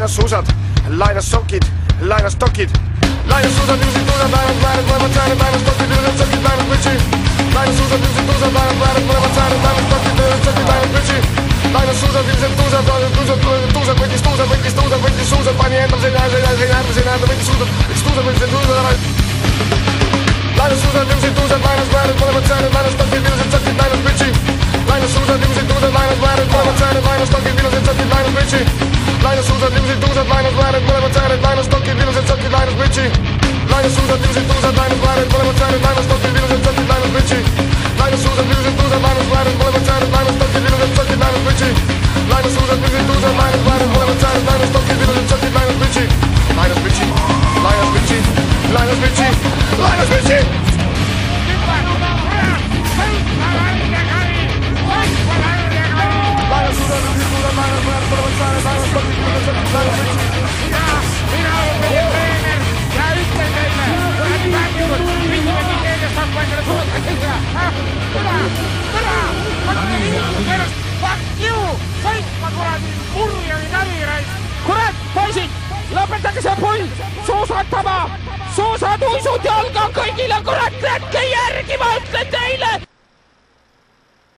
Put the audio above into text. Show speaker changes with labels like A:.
A: lainas suusad, lainas sokid, lainas tokid. Lainas suusad, ilmselt tuusad, lainas väärad, mõlemad säärad, lainas tokid, ilmselt sokid, lainas pütsi. Lainas suusad, ilmselt tuusad, lainas väärad, mõlemad säärad, lainas tokid, ilmselt sokid, lainas pütsi. Lainas suusad, ilmselt tuusad, võttis suusad, pani endal seina äärde, võttis suusad ära. Lainas suusad, ilmselt tuusad, lainas väärad, mõlemad säärad, lainas tokid, ilmselt sokid, lainas pütsi. Lainas suusad, ilmselt tuusad, lainas väärad, mõlemad säärad, lainas tokid, ilmselt sokid, lainas pütsi. Lainas suusad, ilmselt tuusad, lainas väärad, mõlemad säärad, lainas tokid, ilmselt sokid, lainas pütsi. Lainas suusad, ilmselt tuusad, lainas väärad, mõlemad säärad, lainas tokid, ilmselt sokid, lainas pütsi. Lainas suusad, ilmselt tuusad, lainas väärad, mõlemad säärad, lainas tokid, ilmselt sokid, lainas pütsi. Lainas suusad, ilmselt tuusad, lainas väärad, mõlemad säärad, lainas tokid, ilmselt sokid, lainas pütsi. Lainas pütsi, lainas pütsi, lainas pütsi, lainas pütsi.
B: Kurat, poisid, lõpetage see pull, suusatama, suusad, uisud jalga kõigile, kurat, jätke järgi, ma ütlen teile!